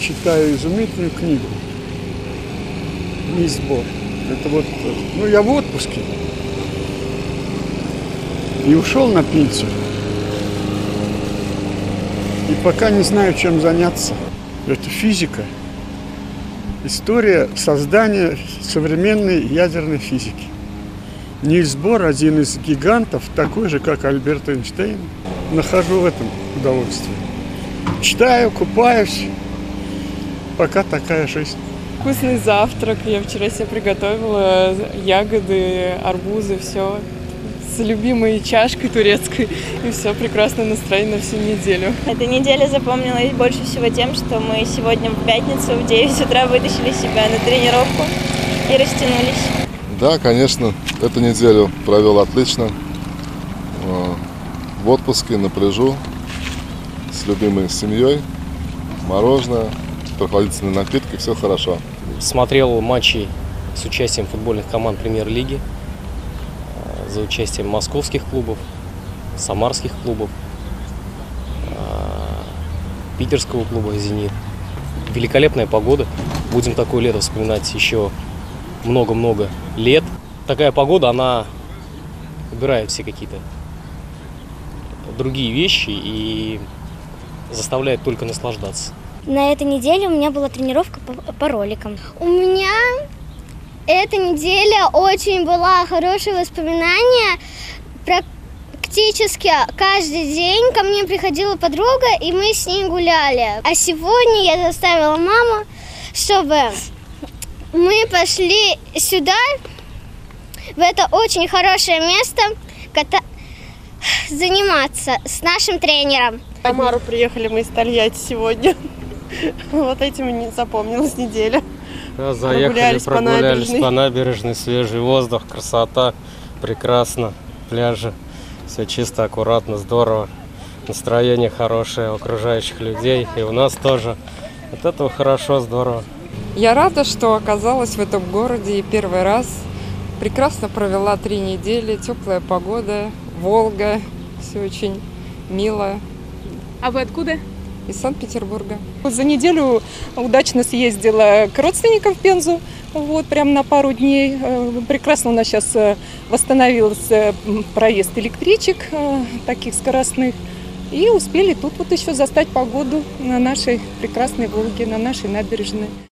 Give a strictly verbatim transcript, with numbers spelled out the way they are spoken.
читаю изумительную книгу «Нильс Бор». Это вот, ну, я в отпуске и ушел на пенсию. И пока не знаю, чем заняться. Это физика. История создания современной ядерной физики. Нильс Бор, один из гигантов, такой же, как Альберт Эйнштейн. Нахожу в этом удовольствие. Читаю, купаюсь. Пока такая жизнь. Вкусный завтрак. Я вчера себе приготовила ягоды, арбузы, все. С любимой чашкой турецкой. И все, прекрасное настроение на всю неделю. Эта неделя запомнилась больше всего тем, что мы сегодня в пятницу в девять утра вытащили себя на тренировку и растянулись. Да, конечно, эту неделю провел отлично. В отпуске, на пляжу, с любимой семьей, мороженое, прохладительные напитки, все хорошо. Смотрел матчи с участием футбольных команд премьер-лиги, за участием московских клубов, самарских клубов, питерского клуба «Зенит». Великолепная погода. Будем такое лето вспоминать еще много-много лет. Такая погода, она убирает все какие-то другие вещи и заставляет только наслаждаться. На этой неделе у меня была тренировка по, по роликам. У меня эта неделя очень была хорошее воспоминание. Практически каждый день ко мне приходила подруга, и мы с ней гуляли. А сегодня я заставила маму, чтобы мы пошли сюда, в это очень хорошее место, заниматься с нашим тренером. В Самару приехали мы из Тольятти сегодня. Вот этим и не запомнилась неделя. Да, заехали, прогулялись, прогулялись по набережной. по набережной, свежий воздух, красота, прекрасно, пляжи, все чисто, аккуратно, здорово, настроение хорошее у окружающих людей, и у нас тоже. От этого хорошо, здорово. Я рада, что оказалась в этом городе и первый раз. Прекрасно провела три недели, теплая погода, Волга, все очень мило. А вы откуда? Из Санкт-Петербурга. За неделю удачно съездила к родственникам в Пензу, вот, прям на пару дней. Прекрасно у нас сейчас восстановился проезд электричек, таких скоростных. И успели тут вот еще застать погоду на нашей прекрасной Волге, на нашей набережной.